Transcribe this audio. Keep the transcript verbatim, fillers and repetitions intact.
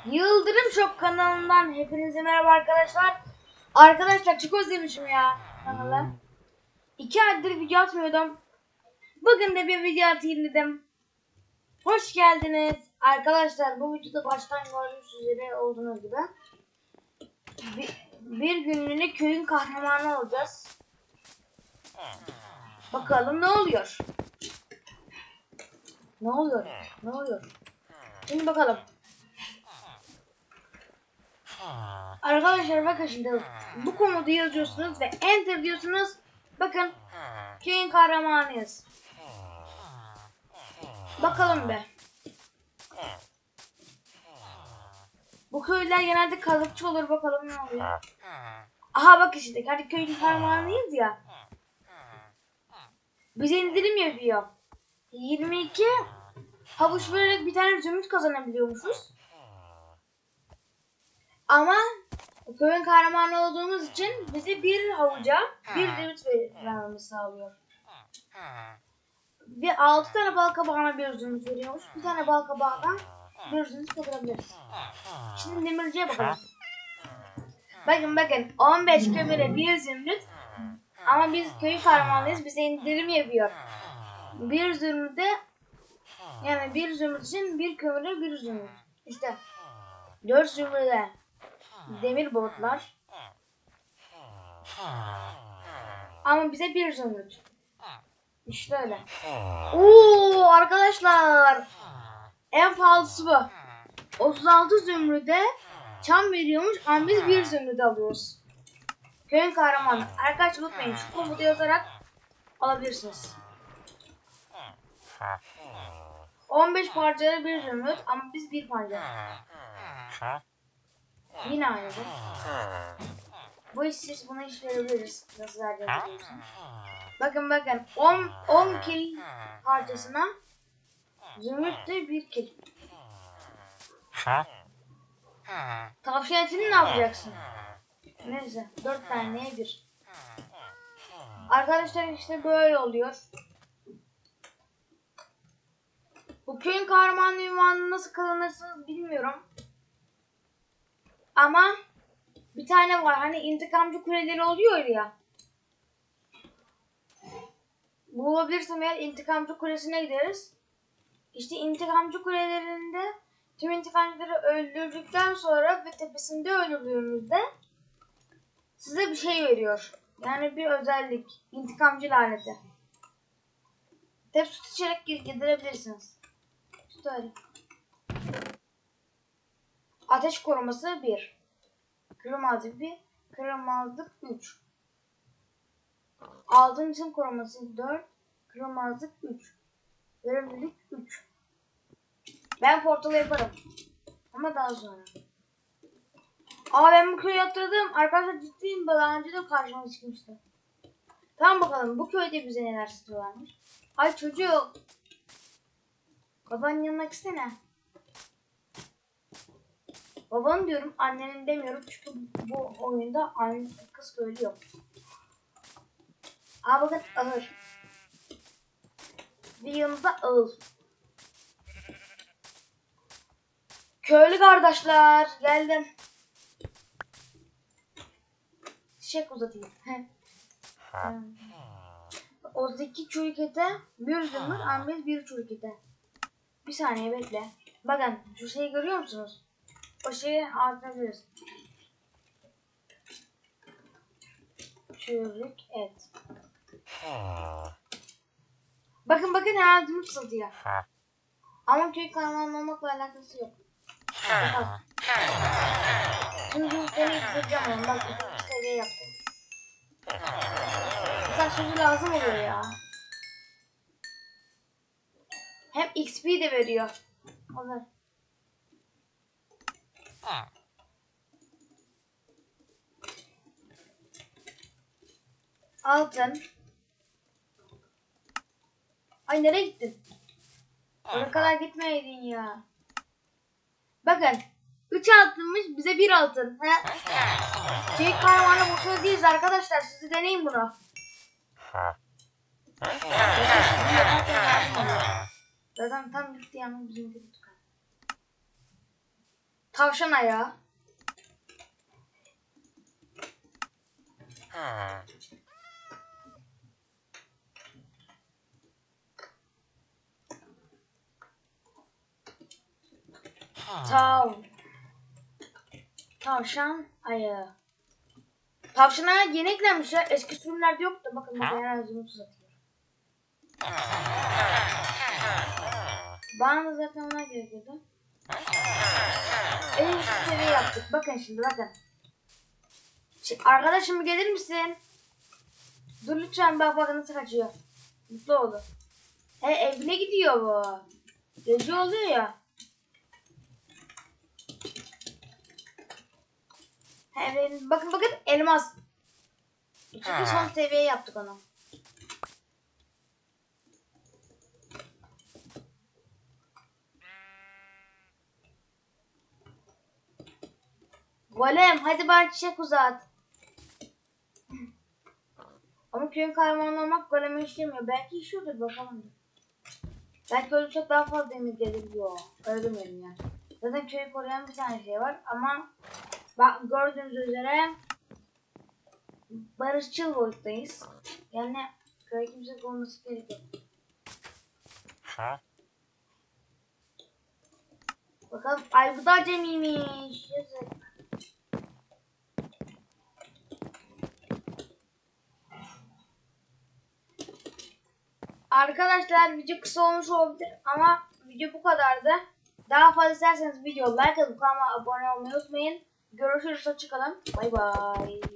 Yıldırım Shop kanalından hepinize merhaba arkadaşlar. Arkadaşlar çok özlemişim ya kanalı. İki aydır video atmıyordum. Bugün de bir video atayım dedim. Hoş geldiniz. Arkadaşlar bu videoda baştan gördüğünüz üzere olduğunuz gibi bir, bir günlüğüne köyün kahramanı olacağız. Bakalım ne oluyor? Ne oluyor? Ne oluyor? Şimdi bakalım. Arkadaşlar bakın şimdi bu komutu yazıyorsunuz ve enter diyorsunuz. Bakın köyün kahramanıyız. Bakalım be. Bu köylüler genelde kazıkçı olur, bakalım ne oluyor. Aha bak işte hadi köyün kahramanıyız ya. Bize indirim yapıyor. yirmi iki havuç vererek bir tane zümrüt kazanabiliyormuşuz. Ama köyün kahramanı olduğumuz için bize bir havuca bir zümrüt vermemizi sağlıyor. Ve altı tane bal kabağına bir zümrüt veriyormuş. Bir tane bal kabağından bir zümrüt kazanabiliriz. Şimdi demirciye bakalım. Bakın bakın on beş kömüre bir zümrüt. Ama biz köyün kahramanıyız, bize indirim yapıyor. Bir zümrüte yani bir zümrüt için bir kömüre bir zümrüt. İşte dört zümrüte demir botlar. Ama bize bir zümrüt. İşte öyle. Oo arkadaşlar. En pahalısı bu. otuz altı zümrüde çam veriyormuş ama biz bir zümrüt alıyoruz. Köyün kahramanı. Arkadaşlar unutmayın şu komutu yazarak alabilirsiniz. on beş parçada bir zümrüt ama biz bir parça. Yine aynı. Bu işsiz buna iş verebiliriz. Nasıl vereceğiz? Bakın bakın on on kil parçasına zümrüt de bir kil. Tavşan etini ne yapacaksın? Neyse dört taneye bir. Arkadaşlar işte böyle oluyor. Bu köyün kahramanı ünvanını nasıl kazanırsınız bilmiyorum. Ama bir tane var hani intikamcı kuleleri oluyor ya. Bulabilirsem eğer intikamcı kulesine gideriz. İşte intikamcı kulelerinde tüm intikamcıları öldürdükten sonra ve tepesinde öldürdüğümüzde size bir şey veriyor. Yani bir özellik. İntikamcı laneti. Tep süt içerek giderebilirsiniz. İşte öyle. Ateş koruması bir. Kırılmazlık bir. Kırılmazlık üç. Altın cisim koruması dört. Kırılmazlık üç. Görevlilik üç. Ben portalı yaparım. Ama daha sonra. Aa ben bu köyü yatırdım. Arkadaşlar ciddiyim. Daha önce de karşıma çıkmıştı. Tamam bakalım bu köyde bize neler istiyorlarmış. Ay çocuk. Babanın yanına gitsene. Babanın diyorum, annenin demiyorum çünkü bu oyunda anne kız köylü yok. Aa bakın ağır. Bir yanında ağıl. Köylü kardeşler geldim. Çiçek uzatayım. otuz iki çürükete bir zümrüt ama biz bir çürükete. Bir saniye bekle. Bakın şu şeyi görüyor musunuz? O şeyi artırabiliriz. Çürük et. Bakın bakın hemen zümrüt satıyor. Ama köy kahramanı olmakla alakası yok. Bak. Şimdi zümrütleri yükselteceğim onu. Bak ikinci seviye yaptım. Mesela şimdi lazım oluyor ya. Hem X P de veriyor. Olur. Altın. Ay nereye gittin? Oraya kadar gitmeydin ya. Bakın. üç altınmış bize bir altın. He? Şey kahramanı boşuna değiliz arkadaşlar. Siz deneyin bunu. Zaten tam bitti yani bizim gibi. Tavşan ayağı. Tav. Tavşan ayağı. Tavşan ayağı yeni eklenmiş ya. Eski sürümlerde yoktu. Bakın bakın hemen zoom uzatıyor. Bana da zaten ona gerekiyordu. En üst seviye yaptık. Bakın şimdi bakın. Şimdi, arkadaşım gelir misin? Dur lütfen, bak bak nasıl kaçıyor. Mutlu oldu. He, evine gidiyor bu. Gece oluyor ya. He, bakın bakın elmas. Çünkü son seviye yaptık onu. Golem hadi bana çiçek uzat. Ama köyün kahramanı olmak goleme işlemiyor. Belki işiyordur, bakalım. Belki ölürsek daha fazla demir gelir diyor. Öldürmeyelim yani. Zaten köyü koruyan bir tane şey var ama bak gördüğünüz üzere barışçıl boyuttayız. Yani köy kimse olması gerekiyor. Bakalım, ay bu da acemiymiş. Yazık. Arkadaşlar video kısa olmuş olabilir ama video bu kadardı. Daha fazla isterseniz video like atıp kanalıma abone olmayı unutmayın. Görüşürüz, hoşçakalın. Bay bay.